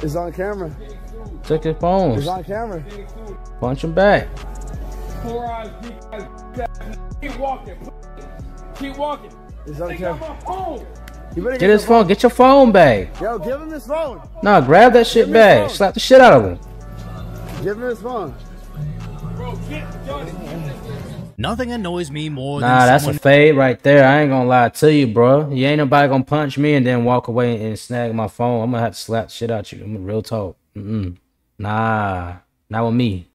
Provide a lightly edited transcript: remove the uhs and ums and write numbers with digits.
It's on camera. Took his phones. It's on camera. Punch him back. Keep walking. Keep walking. It's on camera. You get his phone. Get your phone back. Yo, give him his phone. Nah, grab that shit back. Slap the shit out of him. Give him his phone. Bro, Nothing annoys me more than Nah, that's a fade right there. I ain't gonna lie to you, bro. You ain't nobody gonna punch me and then walk away and snag my phone. I'm gonna have to slap the shit out you. I'm real talk. Nah, not with me.